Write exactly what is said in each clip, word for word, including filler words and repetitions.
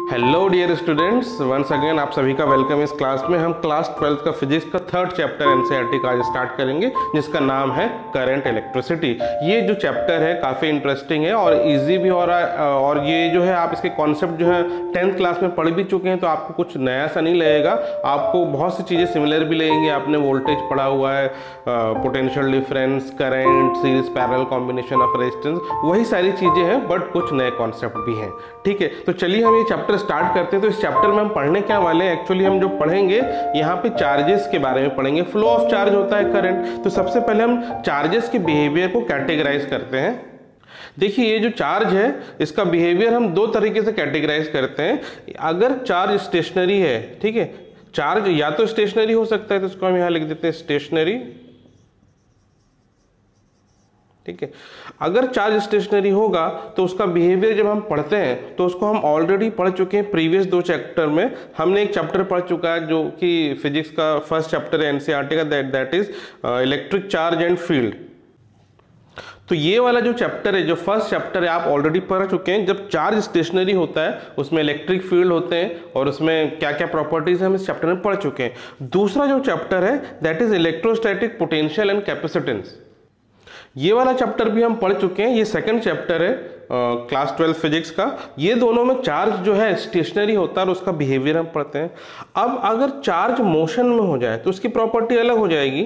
Hello dear students, once again आप सभी का वेलकम इस क्लास में। हम क्लास ट्वेल्थ का फिजिक्स का थर्ड चैप्टर एनसीईआरटी का आज स्टार्ट करेंगे, जिसका नाम है करंट इलेक्ट्रिसिटी। ये जो चैप्टर है काफ़ी इंटरेस्टिंग है और इजी भी हो रहा है, और ये जो है आप इसके कॉन्सेप्ट जो है टेंथ क्लास में पढ़ भी चुके हैं, तो आपको कुछ नया सा नहीं लगेगा। आपको बहुत सी चीज़ें सिमिलर भी लगेंगी। आपने वोल्टेज पढ़ा हुआ है, potential difference, current, series parallel combination of resistance, वही सारी चीज़ें हैं, बट कुछ नए कॉन्सेप्ट भी हैं। ठीक है, तो चलिए हम ये चैप्टर स्टार्ट करते हैं। तो इस चैप्टर में हम पढ़ने क्या वाले हैं, एक्चुअली हम जो पढ़ेंगे यहाँ पे चार्जेस के बारे में पढ़ेंगे। फ्लो ऑफ चार्ज होता है करंट। तो सबसे पहले हम चार्जेस के बिहेवियर को कैटेगराइज करते हैं। देखिए, ये जो चार्ज है इसका बिहेवियर हम दो तरीके से कैटेगराइज करते हैं। अगर चार्ज स्टेशनरी है, ठीक है, चार्ज या तो स्टेशनरी हो सकता है, तो इसको हम यहाँ लिख देते हैं स्टेशनरी। ठीक है, अगर चार्ज स्टेशनरी होगा तो उसका बिहेवियर जब हम पढ़ते हैं तो उसको हम ऑलरेडी पढ़ चुके हैं प्रीवियस दो चैप्टर में। हमने एक चैप्टर पढ़ चुका है जो कि फिजिक्स का फर्स्ट चैप्टर है एनसीईआरटी का, that that is electric charge and field. तो ये वाला जो चैप्टर है, जो फर्स्ट चैप्टर है, आप ऑलरेडी पढ़ चुके हैं। जब चार्ज स्टेशनरी होता है उसमें इलेक्ट्रिक फील्ड होते हैं और उसमें क्या क्या प्रॉपर्टीज है हम इस चैप्टर में पढ़ चुके हैं। दूसरा जो चैप्टर है that is electrostatic potential and capacitance. ये वाला चैप्टर भी हम पढ़ चुके हैं। ये सेकंड चैप्टर है क्लास ट्वेल्थ फिजिक्स का। ये दोनों में चार्ज जो है स्टेशनरी होता है और उसका बिहेवियर हम पढ़ते हैं। अब अगर चार्ज मोशन में हो जाए तो उसकी प्रॉपर्टी अलग हो जाएगी।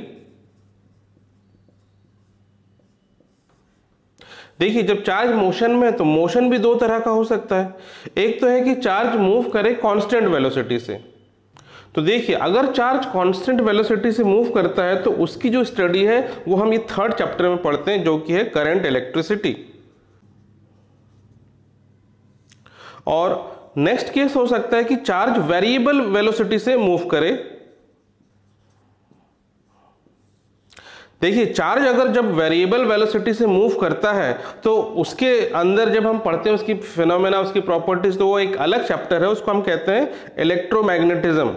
देखिए, जब चार्ज मोशन में है तो मोशन भी दो तरह का हो सकता है। एक तो है कि चार्ज मूव करे कांस्टेंट वेलोसिटी से। तो देखिए, अगर चार्ज कांस्टेंट वेलोसिटी से मूव करता है तो उसकी जो स्टडी है वो हम ये थर्ड चैप्टर में पढ़ते हैं, जो कि है करंट इलेक्ट्रिसिटी। और नेक्स्ट केस हो सकता है कि चार्ज वेरिएबल वेलोसिटी से मूव करे। देखिए, चार्ज अगर जब वेरिएबल वेलोसिटी से मूव करता है तो उसके अंदर जब हम पढ़ते हैं उसकी फिनोमेना, उसकी प्रॉपर्टीज, तो वो एक अलग चैप्टर है, उसको हम कहते हैं इलेक्ट्रोमैग्नेटिज्म।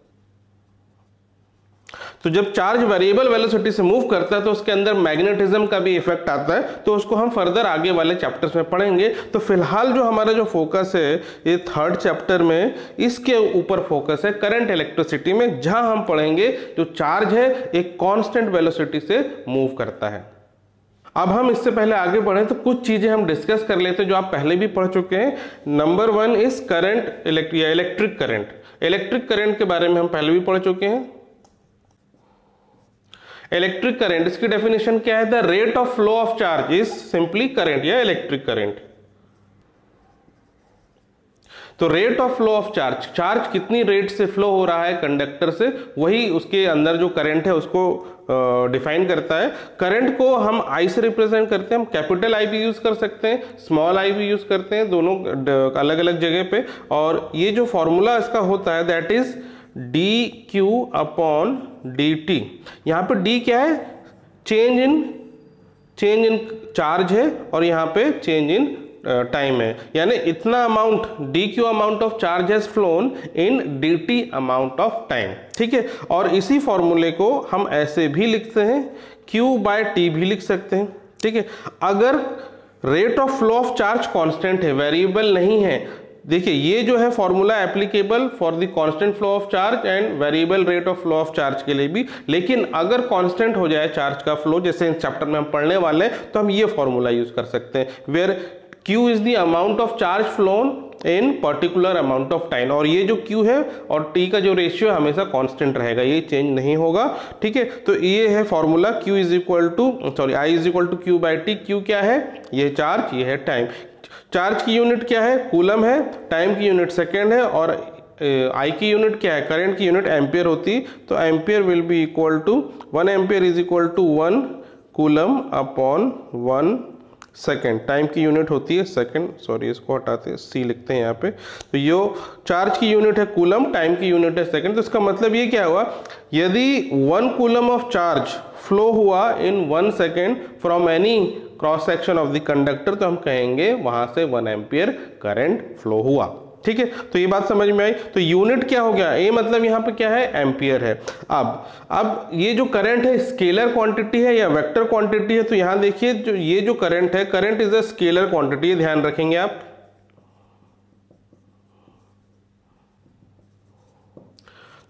तो जब चार्ज वेरिएबल वेलोसिटी से मूव करता है तो उसके अंदर मैग्नेटिज्म का भी इफेक्ट आता है, तो उसको हम फर्दर आगे वाले चैप्टर्स में पढ़ेंगे। तो फिलहाल जो हमारा जो फोकस है ये थर्ड चैप्टर में इसके ऊपर फोकस है, करंट इलेक्ट्रिसिटी में, जहां हम पढ़ेंगे जो चार्ज है एक कांस्टेंट वेलोसिटी से मूव करता है। अब हम इससे पहले आगे बढ़े तो कुछ चीजें हम डिस्कस कर लेते हैं जो आप पहले भी पढ़ चुके हैं। नंबर वन इज करंट या इलेक्ट्रिक करंट। इलेक्ट्रिक करंट के बारे में हम पहले भी पढ़ चुके हैं। इलेक्ट्रिक करंट, इसकी डेफिनेशन क्या है? The rate of flow of charge is simply current या इलेक्ट्रिक करंट। तो rate of flow of charge, charge कितनी रेट से फ्लो हो रहा है कंडक्टर से, वही उसके अंदर जो करंट है उसको डिफाइन करता है। करंट को हम आई से रिप्रेजेंट करते हैं। हम कैपिटल आई भी यूज कर सकते हैं, स्मॉल आई भी यूज करते हैं, दोनों अलग अलग जगह पे। और ये जो फॉर्मूला इसका होता है that is D Q upon D T. यहाँ पे डी क्या है? Change in change in charge है, और यहाँ पे चेंज इन टाइम है। यानी इतना amount, D Q amount of charge has flown in D T amount of time. ठीक है, और इसी फॉर्मूले को हम ऐसे भी लिखते हैं, क्यू बाय टी भी लिख सकते हैं। ठीक है, अगर rate of flow of charge constant है, वेरिएबल नहीं है। देखिए, ये जो है formula applicable for the constant flow of charge and variable rate of flow of charge के लिए भी। लेकिन अगर कांस्टेंट हो जाए चार्ज का फ्लो, जैसे इस चैप्टर में हम पढ़ने वाले हैं, तो हम ये फॉर्मूला यूज कर सकते हैं, where Q is the amount of charge flown in particular amount of time. और ये जो Q है और T का जो रेशियो है हमेशा कांस्टेंट रहेगा, ये चेंज नहीं होगा। ठीक है, तो ये है formula, Q is equal to sorry I is equal to Q by T. Q क्या है? ये चार्ज, ये है टाइम। चार्ज की यूनिट क्या है? कूलम है। टाइम की यूनिट सेकेंड है। और आई की यूनिट क्या है? करंट की यूनिट एम्पियर होती। तो ampere will be equal to one ampere is equal to one coulomb upon one second. Time की यूनिट होती है सेकेंड, सॉरी इसको हटाते हैं, सी लिखते हैं यहाँ पे। तो यो चार्ज की यूनिट है कूलम, टाइम की यूनिट है सेकेंड। तो इसका मतलब ये क्या हुआ? यदि one coulomb of charge flow हुआ in one second from any cross section of the conductor, तो हम कहेंगे वहां से वन एम्पियर करंट फ्लो हुआ। ठीक है, तो ये बात समझ में आई। तो यूनिट क्या हो गया? ए मतलब यहाँ पे क्या है? एम्पियर है। अब अब ये जो करंट है स्केलर क्वांटिटी है या वेक्टर क्वांटिटी है? तो यहाँ देखिए, जो ये जो करंट है, current is a scalar quantity, ध्यान रखेंगे आप।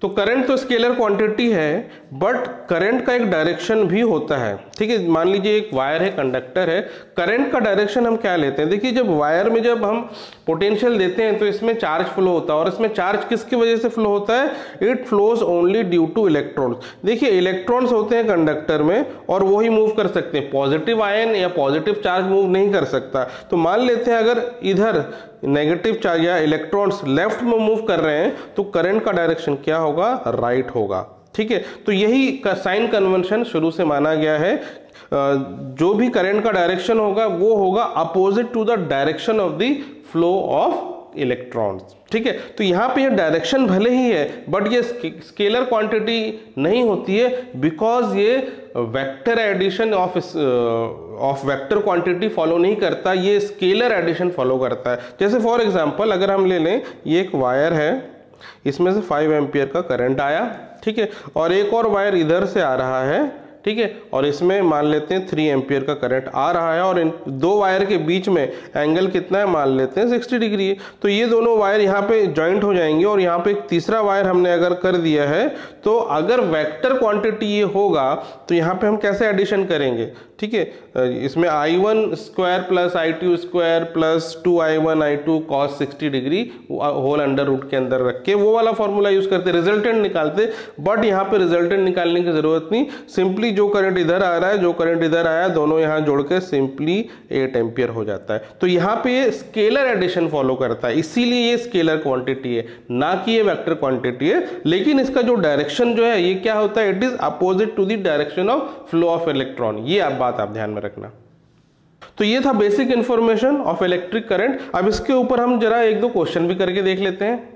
तो करंट तो स्केलर क्वांटिटी है, बट करंट का एक डायरेक्शन भी होता है। ठीक है, मान लीजिए एक वायर है, कंडक्टर है, करंट का डायरेक्शन हम क्या लेते हैं? देखिए, जब वायर में जब हम पोटेंशियल देते हैं तो इसमें चार्ज फ्लो होता है, और इसमें चार्ज किसकी वजह से फ्लो होता है? It flows only due to electrons. देखिए, इलेक्ट्रॉन्स होते हैं कंडक्टर में और वो ही मूव कर सकते हैं, पॉजिटिव आयन या पॉजिटिव चार्ज मूव नहीं कर सकता। तो मान लेते हैं अगर इधर नेगेटिव चार्ज या इलेक्ट्रॉन्स लेफ्ट में मूव कर रहे हैं तो करंट का डायरेक्शन क्या होगा? राइट होगा। ठीक है, तो यही का साइन कन्वेंशन शुरू से माना गया है। जो भी करंट का डायरेक्शन होगा वो होगा opposite to the direction of the flow of electrons. ठीक है, तो यहाँ पे ये डायरेक्शन भले ही है, बट ये स्केलर क्वांटिटी नहीं होती है, बिकॉज ये vector addition of of vector quantity follow नहीं करता, ये स्केलर एडिशन फॉलो करता है। जैसे फॉर एग्जांपल अगर हम ले लें, ये एक वायर है, इसमें से फाइव एम्पियर का करंट आया, ठीक है, और एक और वायर इधर से आ रहा है, ठीक है, और इसमें मान लेते हैं थ्री एम्पियर का करंट आ रहा है, और इन दो वायर के बीच में एंगल कितना है? मान लेते हैं सिक्सटी डिग्री है। तो ये दोनों वायर यहाँ पे ज्वाइंट हो जाएंगे, और यहाँ पे एक तीसरा वायर हमने अगर कर दिया है, तो अगर वेक्टर क्वांटिटी ये होगा तो यहाँ पे हम कैसे एडिशन करेंगे? ठीक है, इसमें I one square plus I two square plus two I one I two cos sixty degree whole under root के अंदर रख के वो वाला फॉर्मूला यूज करते, रिजल्टेंट निकालते। बट यहाँ पे रिजल्टेंट निकालने की जरूरत नहीं, सिंपली जो करंट इधर आ रहा है, जो करंट इधर आया, दोनों यहाँ जोड़ के सिंपली एट एम्पियर हो जाता है। तो यहाँ पे ये स्केलर एडिशन फॉलो करता है, इसीलिए ये स्केलर क्वांटिटी है, ना कि ये वेक्टर क्वांटिटी है। लेकिन इसका जो डायरेक्शन जो है ये क्या होता है? It is opposite to the direction of flow of electron. ये आप बात आप ध्यान में रखना। तो ये था basic information of electric current. अब इसके ऊपर हम जरा एक दो क्वेश्चन भी करके देख लेते हैं।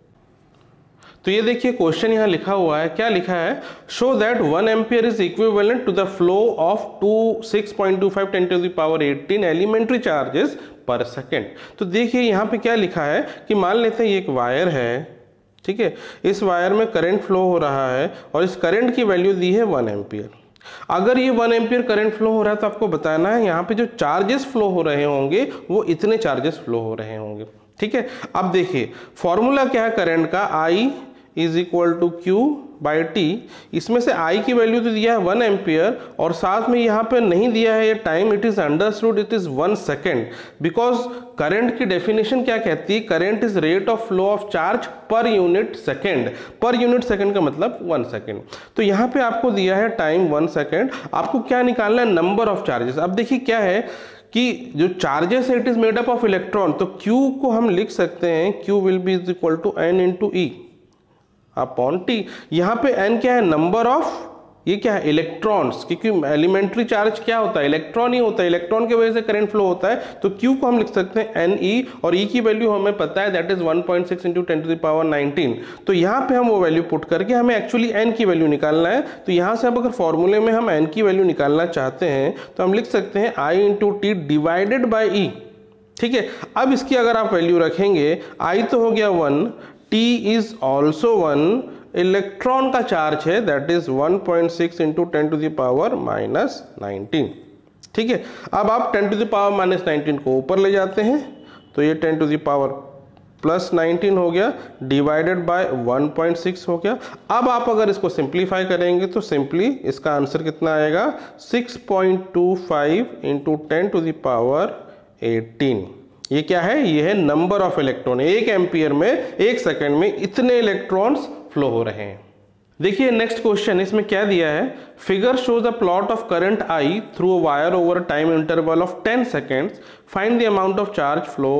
तो ये देखिए क्वेश्चन यहां लिखा हुआ है, क्या लिखा है? Show that one ampere is equivalent to the flow of two six point two five ten to the power eighteen elementary charges per second. तो देखिए यहाँ पे क्या लिखा है कि मान लेते हैं ये एक वायर है, ठीक है, इस वायर में करंट फ्लो हो रहा है और इस करंट की वैल्यू दी है वन एम्पियर। अगर ये वन एम्पियर करंट फ्लो हो रहा है तो आपको बताना है यहाँ पे जो चार्जेस फ्लो हो रहे होंगे वो इतने चार्जेस फ्लो हो रहे होंगे। ठीक है, अब देखिए फॉर्मूला क्या है करंट का? I is equal to Q by T. इसमें से I की वैल्यू तो दिया है वन एम्पियर और साथ में यहाँ पे नहीं दिया है ये time, it is understood it is one second, because current की डेफिनेशन क्या कहती है? Current is rate of flow of charge per unit second. Per unit second का मतलब वन सेकेंड। तो यहाँ पे आपको दिया है टाइम वन सेकेंड, आपको क्या निकालना है? Number of charges. अब देखिए क्या है कि जो चार्जेस है it is made up of electron, तो Q को हम लिख सकते हैं Q will be is equal to N into E upon T. यहाँ पे n क्या है? नंबर ऑफ, ये क्या है? इलेक्ट्रॉन्स, क्योंकि एलिमेंट्री चार्ज क्या होता है? इलेक्ट्रॉन ही होता है, इलेक्ट्रॉन की वजह से करंट फ्लो होता है। तो Q को हम लिख सकते हैं एन ई, और E की वैल्यू हमें पता है that is one point six into ten to the power nineteen. तो यहाँ पे हम वो वैल्यू पुट करके हमें एक्चुअली n की वैल्यू निकालना है। तो यहाँ से अब अगर फॉर्मूले में हम n की वैल्यू निकालना चाहते हैं तो हम लिख सकते हैं I into T divided by E. ठीक है, अब इसकी अगर आप वैल्यू रखेंगे, I तो हो गया one, T is also one, electron का चार्ज है that is one point six into ten to the power minus nineteen. ठीक है, अब आप ten to the power minus nineteen को ऊपर ले जाते हैं तो ये ten to the power plus nineteen हो गया divided by one point six हो गया। अब आप अगर इसको सिंप्लीफाई करेंगे तो सिंपली इसका आंसर कितना आएगा? Six point two five into ten to the power eighteen. ये क्या है? ये है नंबर ऑफ इलेक्ट्रॉन। एक एम्पियर में एक सेकेंड में इतने इलेक्ट्रॉन्स फ्लो हो रहे हैं। देखिए नेक्स्ट क्वेश्चन, इसमें क्या दिया है? Figure shows the plot of current I through a wire over time interval of ten seconds, find the amount of charge flow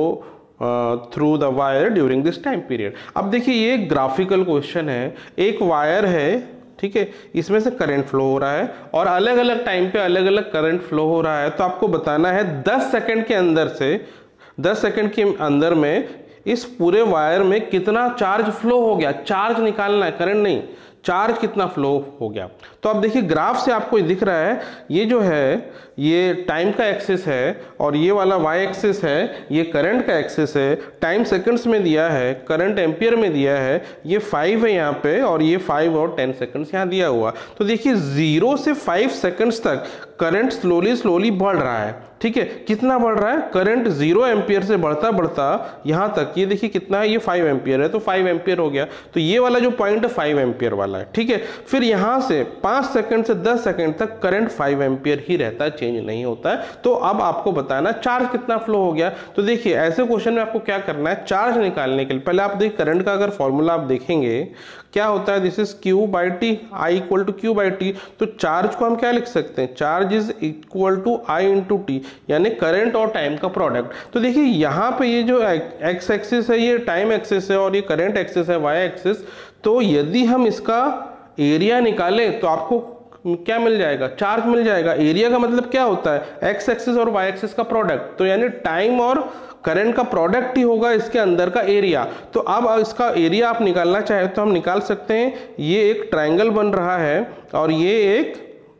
through the wire during this time period. अब देखिए ये graphical question है, एक wire है, ठीक है, इसमें से करंट फ्लो हो रहा है और अलग अलग टाइम पे अलग अलग करंट फ्लो हो रहा है। तो आपको बताना है दस सेकेंड के अंदर से दस सेकेंड के अंदर में इस पूरे वायर में कितना चार्ज फ्लो हो गया। चार्ज निकालना है, करंट नहीं, चार्ज कितना फ्लो हो गया। तो अब देखिए ग्राफ से आपको दिख रहा है, ये जो है ये टाइम का एक्सिस है और ये वाला वाई एक्सिस है, ये करंट का एक्सिस है। टाइम सेकंड्स में दिया है, करंट एम्पियर में दिया है, ये फाइव है यहाँ पे और ये फाइव और टेन सेकंड्स यहाँ दिया हुआ। तो देखिए जीरो से फाइव सेकंड्स तक करंट स्लोली स्लोली बढ़ रहा है, ठीक है। कितना बढ़ रहा है, करंट जीरो एम्पियर से बढ़ता बढ़ता यहां तक, ये देखिए कितना है, ये फाइव एम्पियर है, तो फाइव एम्पियर हो गया, तो ये वाला जो पॉइंट है फाइव एम्पियर वाला है, ठीक है। फिर यहां से पांच सेकंड से दस सेकंड तक करंट फाइव एम्पियर ही रहता है, चेंज नहीं होता है। तो अब आपको बताना चार्ज कितना फ्लो हो गया। तो देखिए ऐसे क्वेश्चन में आपको क्या करना है, चार्ज निकालने के लिए पहले आप देखिए करंट का अगर फॉर्मूला आप देखेंगे क्या होता है, this is Q by T, I equal to Q by T. तो चार्ज को हम क्या लिख सकते हैं, charge is equal to I into T, यानी करंट और टाइम का प्रोडक्ट। तो देखिए यहाँ पे ये जो एक्स एक्सिस है ये टाइम एक्सिस है और ये करंट एक्सिस है वाई एक्सिस। तो यदि हम इसका एरिया निकालें तो आपको क्या मिल जाएगा, चार्ज मिल जाएगा। एरिया का मतलब क्या होता है, एक्स एक्सिस और वाई एक्सिस का प्रोडक्ट, तो यानी टाइम और करंट का प्रोडक्ट ही होगा इसके अंदर का एरिया। तो अब इसका एरिया आप निकालना चाहे तो हम निकाल सकते हैं। ये एक ट्रायंगल बन रहा है और ये एक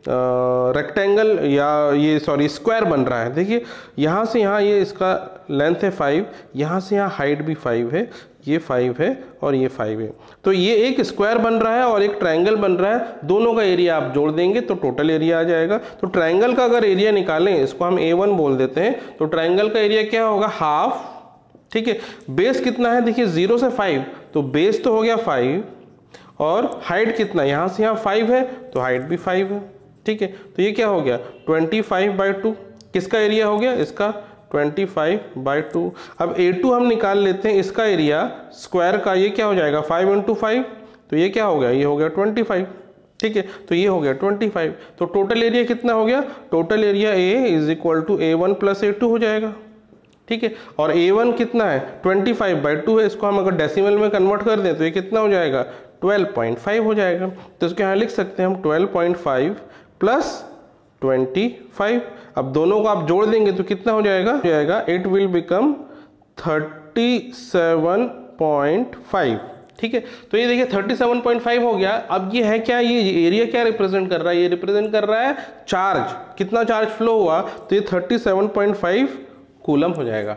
रेक्टेंगल या ये सॉरी स्क्वायर बन रहा है। देखिए यहाँ से यहाँ ये इसका लेंथ है फाइव, यहाँ से यहाँ हाइट भी फाइव है, ये फाइव है और ये फाइव है। तो ये एक स्क्वायर बन रहा है और एक ट्रायंगल बन रहा है, दोनों का एरिया आप जोड़ देंगे तो टोटल एरिया आ जाएगा। तो ट्रायंगल का अगर एरिया निकालें, इसको हम ए वन बोल देते हैं, तो ट्रायंगल का एरिया क्या होगा, हाफ, ठीक है। बेस कितना है, देखिए जीरो से फाइव, तो बेस तो हो गया फाइव और हाइट कितना, यहाँ से यहाँ फाइव है तो हाइट भी फाइव है, ठीक है। तो ये क्या हो गया, ट्वेंटी फाइव बाई टू, किसका एरिया हो गया, इसका ट्वेंटी फाइव बाई टू। अब ए टू हम निकाल लेते हैं, इसका एरिया स्क्वायर का, ये क्या हो जाएगा फाइव इंटू फाइव, तो ये क्या हो गया, ये हो गया ट्वेंटी फाइव, ठीक है। तो ये हो गया ट्वेंटी फाइव। तो टोटल एरिया कितना हो गया, total area A is equal to A one plus A two हो जाएगा, ठीक है। और ए वन कितना है, ट्वेंटी फाइव बाई टू है, इसको हम अगर डेसिमल में कन्वर्ट कर दें तो ये कितना हो जाएगा, ट्वेल्व पॉइंट फाइव हो जाएगा। तो इसके यहाँ लिख सकते हैं हम twelve point five plus twenty five. अब दोनों को आप जोड़ देंगे तो कितना हो जाएगा, हो जाएगा it will become thirty seven point five, ठीक है। तो ये देखिए थर्टी सेवन पॉइंट फाइव हो गया। अब ये है क्या, ये एरिया क्या रिप्रेजेंट कर रहा है, ये रिप्रेजेंट कर रहा है चार्ज, कितना चार्ज फ्लो हुआ, तो ये thirty seven point five coulomb हो जाएगा।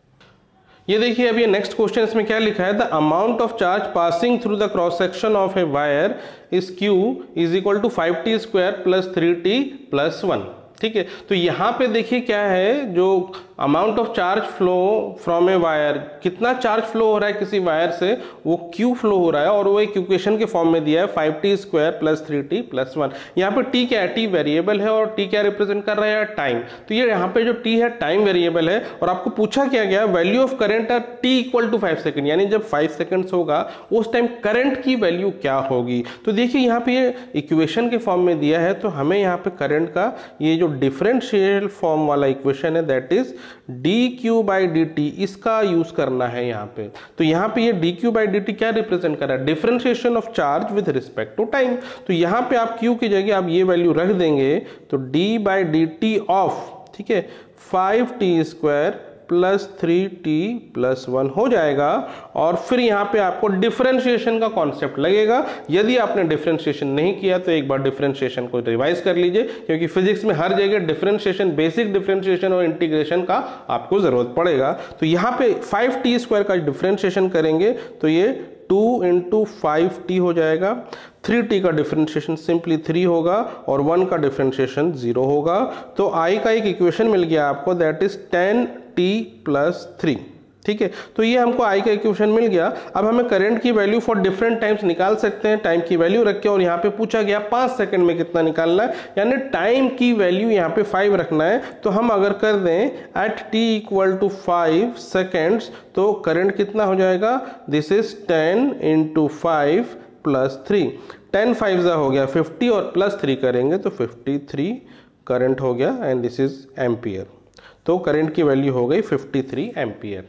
ये देखिए अब ये नेक्स्ट क्वेश्चन, इसमें क्या लिखा है, the amount of charge passing through the cross section of a wire is Q is equal to five T square plus three T plus one, ठीक है। तो यहाँ पे देखिए क्या है, जो amount of charge flow from a wire, कितना चार्ज फ्लो हो रहा है किसी वायर से, वो क्यू फ्लो हो रहा है और वो एक इक्वेशन के फॉर्म में दिया है five T square plus three T plus one. यहाँ पे टी क्या है, टी वेरिएबल है और टी क्या रिप्रेजेंट कर रहा है, टाइम। तो ये यहाँ पे जो टी है टाइम वेरिएबल है और आपको पूछा क्या गया, वैल्यू ऑफ करंट है T equal to five second, यानी जब फाइव सेकेंड्स होगा उस टाइम करंट की वैल्यू क्या होगी। तो देखिए यहाँ पे ये इक्वेशन के फॉर्म में दिया है, तो हमें यहाँ पे करंट का ये जो डिफरेंशियल फॉर्म वाला इक्वेशन है that is D Q by D T, इसका यूज करना है यहाँ पे। तो यहाँ पे ये D Q by D T क्या रिप्रेजेंट कर रहा है, differentiation of charge with respect to time. तो यहाँ पे आप क्यू की जगह आप ये वैल्यू रख देंगे तो D by D T of, ठीक है, five T square plus three T plus one हो जाएगा। और फिर यहाँ पे आपको डिफरेंशिएशन का कॉन्सेप्ट लगेगा। यदि आपने डिफरेंशिएशन नहीं किया तो एक बार डिफरेंशिएशन को रिवाइज कर लीजिए, क्योंकि फिजिक्स में हर जगह डिफरेंशिएशन, बेसिक डिफरेंशिएशन और इंटीग्रेशन का आपको जरूरत पड़ेगा। तो यहाँ पे फाइव टी स्क्वायर का डिफरेंशिएशन करेंगे तो ये टू इंटू फाइव टी हो जाएगा, थ्री टी का डिफरेंशिएशन सिंपली थ्री होगा और वन का डिफरेंशिएशन जीरो होगा। तो आई का एक इक्वेशन मिल गया आपको that is ten T plus three, ठीक है। तो ये हमको आई का इक्वेशन मिल गया। अब हमें करंट की वैल्यू फॉर डिफरेंट टाइम्स निकाल सकते हैं, टाइम की वैल्यू रख के, और यहाँ पे पूछा गया पाँच सेकंड में कितना निकालना है, यानी टाइम की वैल्यू यहाँ पे फाइव रखना है। तो हम अगर कर दें at T equal to five seconds तो करंट कितना हो जाएगा, this is ten into five plus three, ten five हो गया फिफ्टी और प्लस थ्री करेंगे तो फिफ्टी थ्री करंट हो गया एंड दिस इज एम्पियर। तो करंट की वैल्यू हो गई fifty three ampere.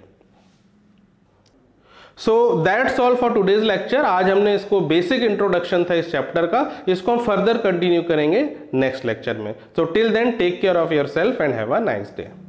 So that's all for today's lecture. आज हमने इसको बेसिक इंट्रोडक्शन था इस चैप्टर का, इसको हम फर्दर कंटिन्यू करेंगे नेक्स्ट लेक्चर में। So till then take care of yourself and have a nice day.